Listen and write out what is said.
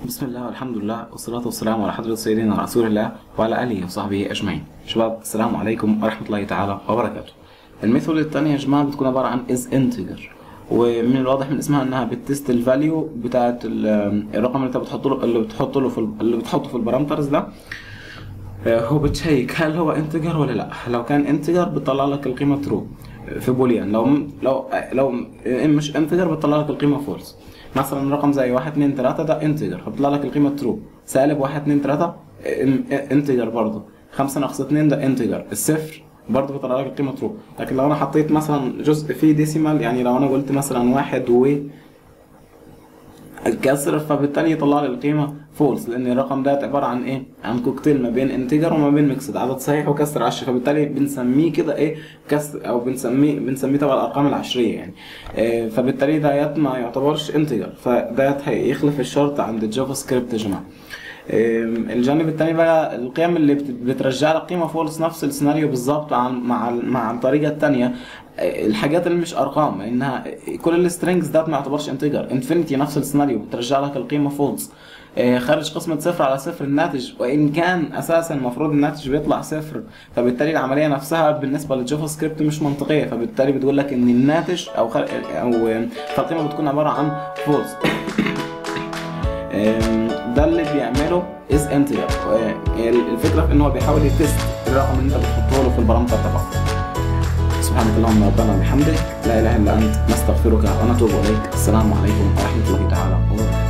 بسم الله والحمد لله والصلاة والسلام على حضرة سيدنا رسول الله وعلى آله وصحبه أجمعين. شباب السلام عليكم ورحمة الله تعالى وبركاته. الميثود الثانية يا جماعة بتكون عبارة عن is integer، ومن الواضح من اسمها انها بتست الفاليو بتاعت الرقم اللي انت بتحطه في البارامترز ده. هو بتشيك هل هو انتجر ولا لا. لو كان انتجر بتطلع لك القيمة ترو في بوليان، لو مش انتجر بتطلع لك القيمة فولس. مثلا رقم زي 1 2 3 ده انتجر فبيطلع لك القيمه ترو. سالب 1 2 3 انتجر برضه. 5 ناقص 2 ده انتجر. الصفر برضه بيطلع لك القيمه ترو. لكن لو انا حطيت مثلا جزء فيه ديسيمال، يعني لو انا قلت مثلا 1 و الكسر، فبالتالي يطلع لي القيمه فولس، لان الرقم ده عباره عن ايه؟ عن كوكتيل ما بين انتجر وما بين ميكسد، عدد صحيح وكسر عشري، فبالتالي بنسميه كده ايه؟ كسر، او بنسميه تبع الارقام العشريه يعني. فبالتالي ديت ما يعتبرش انتجر، فديت هيخلف الشرط عند الجافا سكريبت يا جماعه. الجانب الثاني بقى القيم اللي بترجع لك قيمه فولس، نفس السيناريو بالظبط مع الطريقه الثانيه. الحاجات اللي مش ارقام، انها كل السترينجز ده ما يعتبرش انتجر. انفينيتي نفس السيناريو بترجع لك القيمه فولس. خارج قسمه صفر على صفر الناتج، وان كان اساسا المفروض الناتج بيطلع صفر، فبالتالي العمليه نفسها بالنسبه للجافا سكريبت مش منطقيه، فبالتالي بتقول لك ان الناتج فالقيمه بتكون عباره عن فولس. ده اللي بيعمله از انتجر. الفكره في ان هو بيحاول يتست الرقم اللي انت بتحطه له في البارامتر تبعه. سبحانك اللهم ربنا وبحمدك، لا اله الا انت، نستغفرك ونتوب اليك. السلام عليكم ورحمه الله تعالى وبركاته.